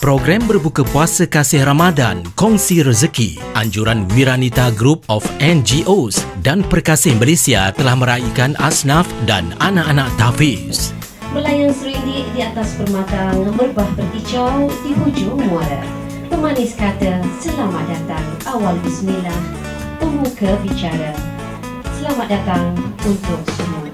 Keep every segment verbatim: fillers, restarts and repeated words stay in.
Program berbuka puasa kasih Ramadan, kongsi rezeki, anjuran Wiranita Group of N G Os dan Perkasih Malaysia telah meraihkan asnaf dan anak-anak tahfiz. Melayang serindik di atas permata, merbah berkicau di hujung muara. Pemanis kata, selamat datang, awal bismillah, pemuka bicara. Selamat datang untuk semua.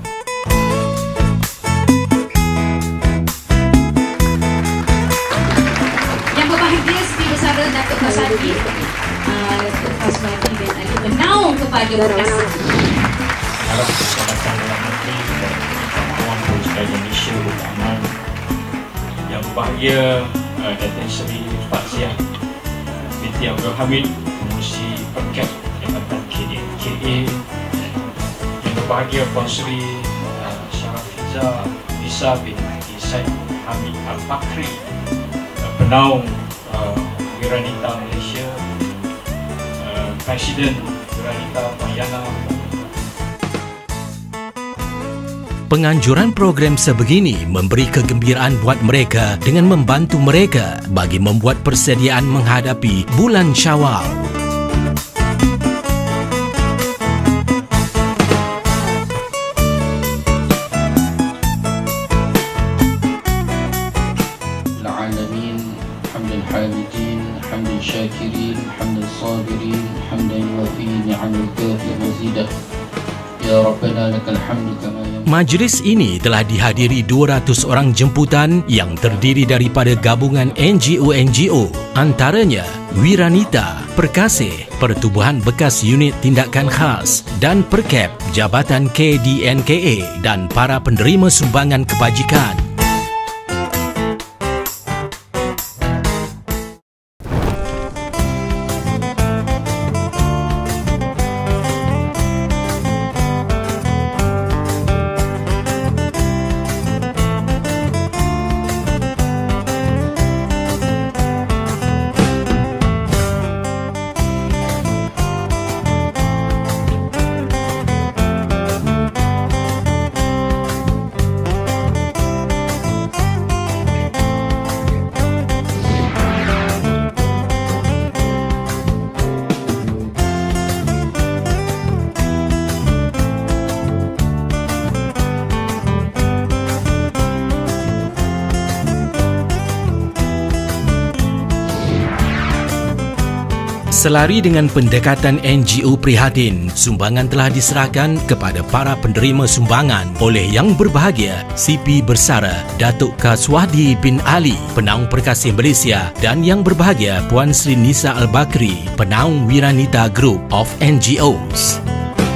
Bersama Datuk Kasadi, Datuk Kasadi dan ada menaung kepada Perkasih. Harap Keselamatan Dalam Negeri dan Kemauan Pemerintahan Malaysia Beraman yang berbahagia Datuk Seri Faziah binti Abdul Hamid, Pengurusi Perkat Jabatan K D N K A, yang berbahagia Puan Seri Syarafiza Nisa binti Said Hamid Al-Bakri, penaung Wiranita Malaysia, uh, Presiden Wiranita Puan Yana. Penganjuran program sebegini memberi kegembiraan buat mereka dengan membantu mereka bagi membuat persediaan menghadapi bulan Syawal. Syakirin, hamdan sabirin, hamdan yuafi ni'amul kafi wazidah. Ya Rabbana lakal hamdu kama yang... Majlis ini telah dihadiri dua ratus orang jemputan yang terdiri daripada gabungan N G O N G O, antaranya Wiranita, Perkasih, Pertubuhan Bekas Unit Tindakan Khas dan Perkap Jabatan K D N K A dan para penerima sumbangan kebajikan. Selari dengan pendekatan N G O prihatin, sumbangan telah diserahkan kepada para penerima sumbangan oleh Yang Berbahagia C P Bersara Datuk Kaswahdi bin Ali, Penaung Perkasih Malaysia, dan Yang Berbahagia Puan Sri Nisa Al-Bakri, Penaung Wiranita Group of N G Os.